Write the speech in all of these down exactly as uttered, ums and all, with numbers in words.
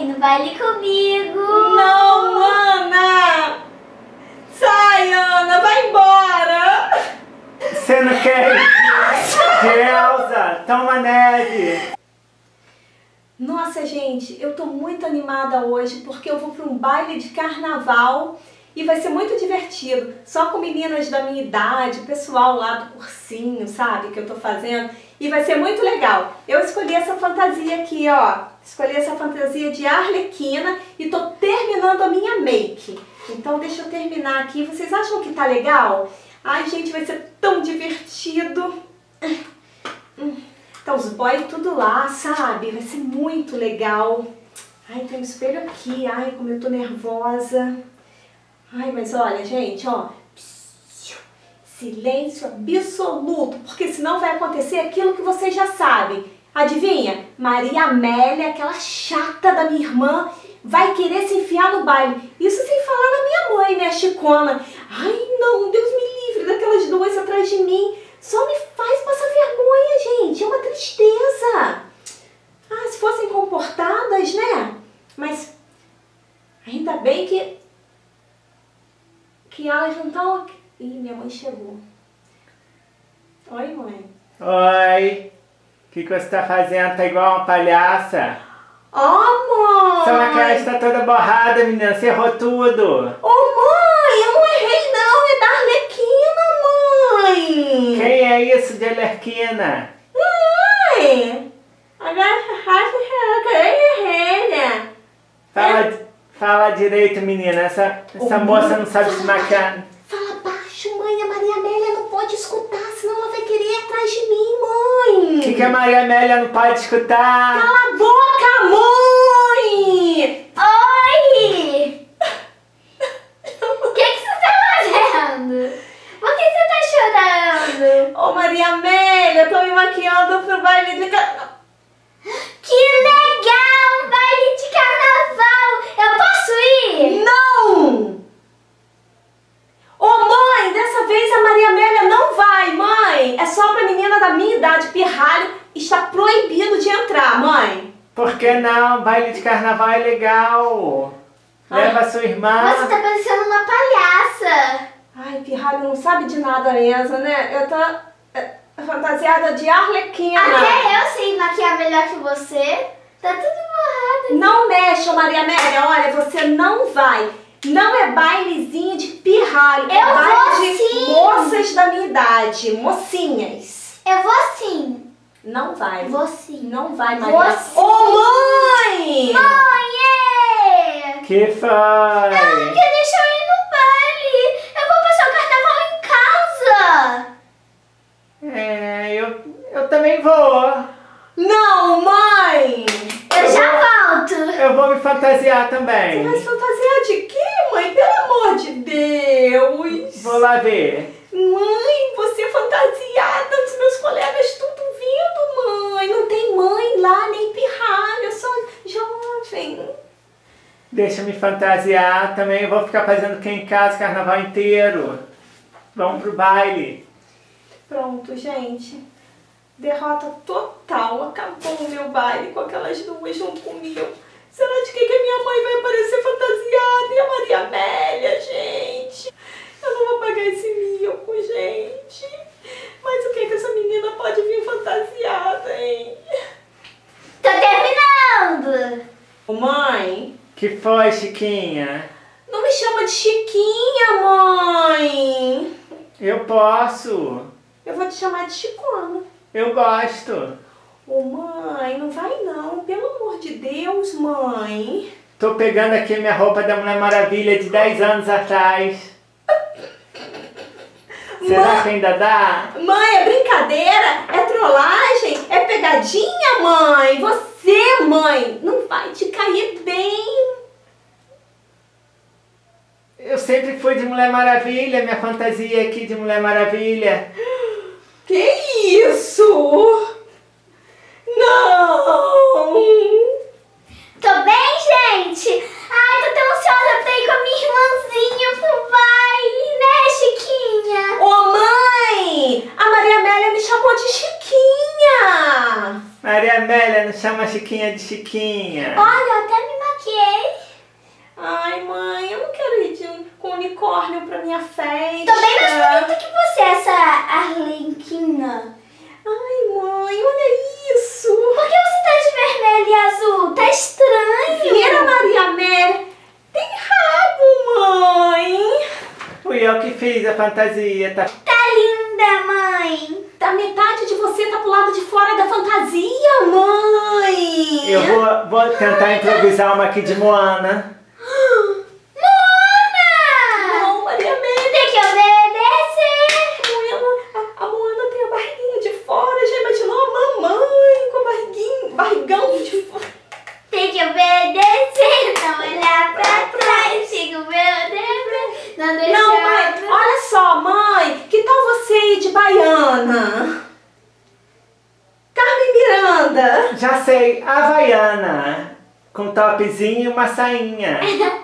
ir no baile comigo. Não, Ana! Sai, Ana, vai embora! Você não quer ir? Gelsa, toma neve! Nossa, gente, eu tô muito animada hoje porque eu vou para um baile de carnaval e vai ser muito divertido. Só com meninas da minha idade, pessoal lá do cursinho, sabe, que eu tô fazendo. E vai ser muito legal. Eu escolhi essa fantasia aqui, ó. Escolhi essa fantasia de Arlequina e tô terminando a minha make. Então deixa eu terminar aqui. Vocês acham que tá legal? Ai, gente, vai ser tão divertido. Tá os boys tudo lá, sabe? Vai ser muito legal. Ai, tem um espelho aqui. Ai, como eu tô nervosa. Ai, mas olha, gente, ó. Silêncio absoluto, porque senão vai acontecer aquilo que vocês já sabem. Adivinha? Maria Amélia, aquela chata da minha irmã, vai querer se enfiar no baile. Isso sem falar na minha mãe, né, Chicona? Ai, não, Deus me livre daquelas duas atrás de mim. Só me faz passar vergonha, gente. É uma tristeza. Ah, se fossem comportadas, né? Mas ainda bem que, que elas não estão aqui. Ih, minha mãe chegou. Oi, mãe. Oi. O que, que você tá fazendo? Tá igual uma palhaça. Ó, oh, mãe. Sua maquiagem tá toda borrada, menina. Você errou tudo. Ô, oh, mãe, eu não errei não. É da Arlequina, mãe. Quem é isso de Arlequina? Mãe. Fala, fala direito, menina. Essa, essa oh, moça mãe, não sabe se maquiar. Fala baixo, mãe. A Maria Amélia não pode escutar, senão ela vai querer ir atrás de mim, mãe. O que, que a Maria Amélia não pode escutar? Cala a boca, mãe! Oi! O que, que você tá fazendo? Por que você tá chorando? Ô, Maria Amélia, eu tô me maquiando pro baile de carnaval. Que legal! Um baile de carnaval! Eu posso ir? Não! Ô, mãe, dessa vez a Maria Amélia não vai, mãe. É só pra menina da minha idade, pirralho. Está proibido de entrar, mãe. Por que não? Baile de carnaval é legal. Leva a sua irmã. Você tá parecendo uma palhaça. Ai, pirralho não sabe de nada mesmo, né? Eu tô é, fantasiada de Arlequina. Até eu sei maquiar melhor que você. Tá tudo borrado. Não mexa, Maria Amélia. Olha, você não vai. Não é bailezinho de pirralho. Eu é baile vou de sim. moças da minha idade. Mocinhas. Eu vou sim. Não vai. Vou sim. Não vai, Vou Maria. sim. Ô, mãe! Mãe! Que foi? Ela não quer deixar eu ir no baile. Eu vou passar o carnaval em casa. É, eu, eu também vou. Não, mãe! Eu, Eu já vou- volto. Eu vou me fantasiar também. Vai se fantasiar de quê, mãe? Pelo amor de Deus! Vou lá ver. Mãe, você fantasiada, os meus colegas tudo vindo, mãe. Não tem mãe lá, nem pirralho, eu sou jovem. Deixa eu me fantasiar também. Eu vou ficar fazendo aqui em casa o carnaval inteiro. Vamos pro baile. Pronto, gente. Derrota total. Acabou o meu baile com aquelas duas junto comigo. Será de que, que a minha mãe vai aparecer fantasiada? E a Maria Amélia, gente? Eu não vou pagar esse mico, gente. Mas o que que essa menina pode vir fantasiada, hein? Tô terminando. Ô, mãe, Que foi, Chiquinha? não me chama de Chiquinha, mãe. Eu posso. Eu vou te chamar de Chicona. Eu gosto. Ô, mãe, não vai não. Pelo amor de Deus, mãe. Tô pegando aqui minha roupa da Mulher Maravilha de dez anos atrás. Será Mãe- que ainda dá? Mãe, é brincadeira? É trollagem? É pegadinha, mãe? Você, mãe, não vai te cair bem. Eu sempre fui de Mulher Maravilha, minha fantasia aqui de Mulher Maravilha. Que isso? Não! Tô bem, gente? Ai, tô tão ansiosa pra ir com a minha irmãzinha pro baile, né, Chiquinha? Ô, mãe! A Maria Amélia me chamou de Chiquinha! Maria Amélia, não chama a Chiquinha de Chiquinha. Olha, eu até me unicórnio pra minha festa. Tô bem mais bonita que você, essa Arlequina. Ai, mãe, olha isso. Por que você tá de vermelho e azul? Tá estranho. Vira, Maria Amélia. Tem rabo, mãe. Fui eu que fiz a fantasia, tá? Tá linda, mãe. A metade de você tá pro lado de fora da fantasia, mãe. Eu vou, vou tentar improvisar uma aqui de Moana. Moana! Não, Maria Amélia. Tem que obedecer. Moana, a, a Moana tem a barriguinha de fora. Já imaginou a mamãe com a barriguinha, barrigão de fora? Tem que obedecer, não olhar pra trás. Siga o meu dever, não deixar... Não, mãe, olha só, mãe. Que tal você ir de baiana? Carmen Miranda. Já sei, Havaiana. Com topzinho e uma sainha.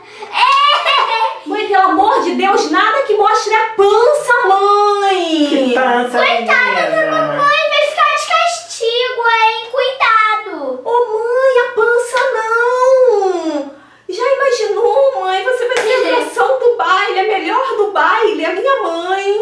Mãe, pelo amor de Deus, nada que mostre a pança, mãe. Que pança, Coitada da menina. mamãe, vai ficar de castigo, hein? Cuidado. Ô, mãe, a pança não. Já imaginou, mãe? Você vai ser a atração do baile, a melhor do baile, a minha mãe.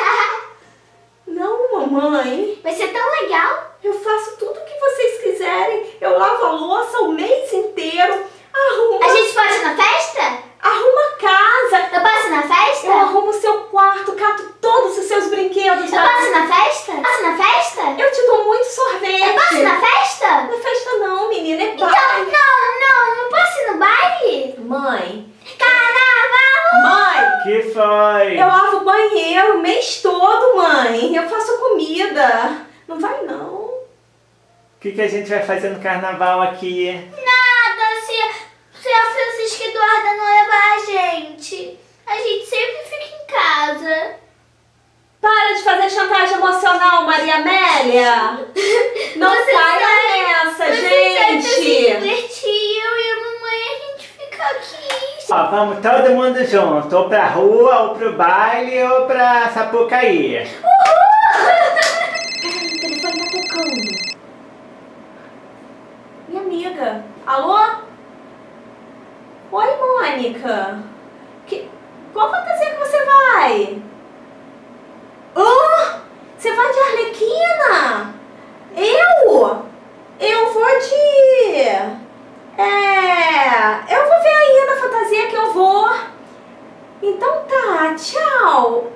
Não, mamãe. Vai ser tão legal. Eu faço tudo o que vocês quiserem. Eu lavo a louça o mês inteiro. Arrumo, A gente pode ir na festa? arrumo a casa. Eu posso ir na festa? Eu arrumo o seu quarto, cato todos os seus brinquedos. Eu posso ir na festa? Posso ir na festa? Eu te dou muito sorvete. Eu posso ir na festa? Na festa não, menina, é Então, baile. não, não, não posso ir no baile? Mãe. Carnaval! Mãe. Que foi? Eu lavo o banheiro o mês todo, mãe. Eu faço comida. Não vai, não. O que, que a gente vai fazer no carnaval aqui? Nada, se, se a Francisca Eduarda não levar a gente. A gente sempre fica em casa. Para de fazer chantagem emocional, Maria Amélia. Não Você caia sai- nessa, Você sai pra se gente. divertir, eu e a mamãe, a gente fica aqui. Ó, vamos todo mundo junto. Ou pra rua, ou pro baile, ou pra Sapucaí. Peraí, o telefone tá tocando. Minha amiga. Alô? Oi, Mônica. Que... Qual fantasia que você vai? Hã? Você vai de Arlequina? Eu? Eu vou de... É... Eu vou ver aí na fantasia que eu vou. Então tá, tchau.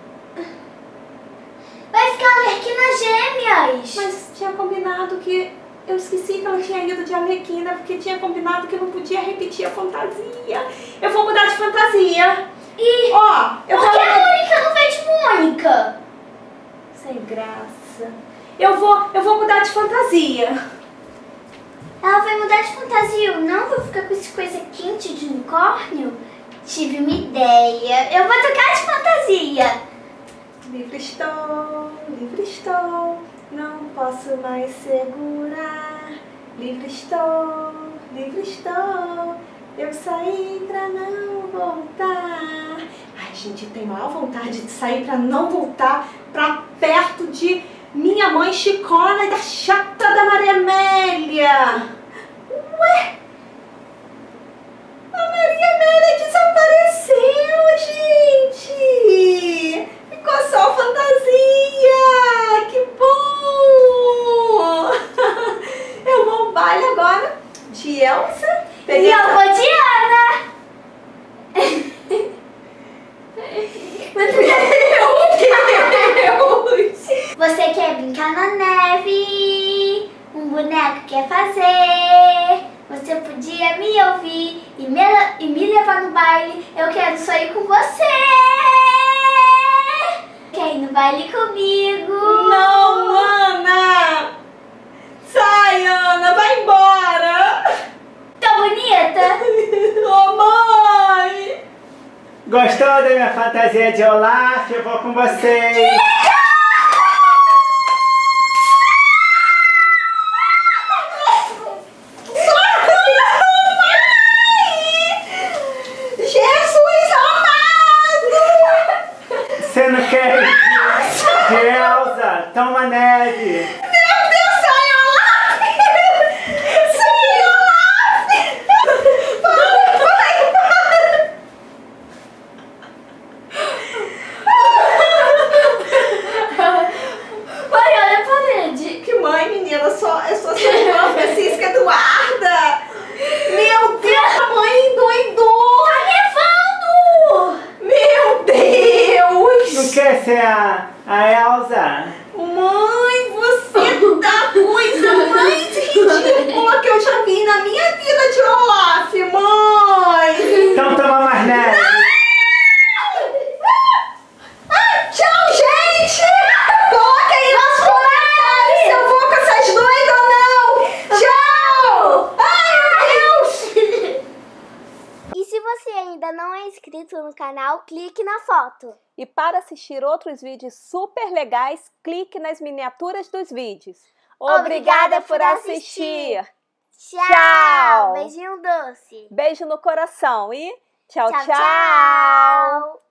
Vai ficar Arlequina Gêmeas. Mas tinha combinado que... Eu esqueci que ela tinha ido de Arlequina, porque tinha combinado que não podia repetir a fantasia. Eu vou mudar de fantasia. E Ó, eu por que vou... a Mônica não vai de Mônica? Sem graça. Eu vou, eu vou mudar de fantasia. Ela vai mudar de fantasia. Eu não vou ficar com essa coisa quente de unicórnio. Tive uma ideia. Eu vou trocar de fantasia. Livre estou, livre estou, não posso mais segurar. Livre estou, livre estou, eu saí pra não voltar. Ai, gente, eu tenho maior vontade de sair pra não voltar pra perto de minha mãe Chicona e da chata da Maria Amélia. Ué? A Maria Amélia desapareceu, gente! Ficou só fantasia! Que bom! Eu vou ao baile agora de Elsa. E eu vou de Ana. Meu Deus! Você quer brincar na neve? Um boneco quer fazer? Você podia me ouvir e me, e me levar no baile. Eu quero sair com você. Quer ir no baile comigo? Não, Ana! Sai, Ana! Vai embora! Tô bonita? Ô, mãe! Gostou da minha fantasia de Olaf? Eu vou com vocês. Jesus amado! Você não quer ir? Elsa, toma neve. Meu Deus, sai, Olaf! Sai, Olaf! Para, para, para! a, a Elsa. Mãe, você tá a coisa mais ridícula que eu já vi na minha vida de Olaf, mãe! Então toma mais neve. Ah, tchau, gente! Coloca aí nos comentários se eu vou com essas doidas ou não! Tchau! Ai, meu Deus! E se você ainda não é inscrito no canal, clique na foto. E para assistir outros vídeos super legais, clique nas miniaturas dos vídeos. Obrigada, Obrigada por por assistir. assistir. Tchau! Tchau. Beijinho doce. Beijo no coração e tchau, Tchau, tchau. tchau.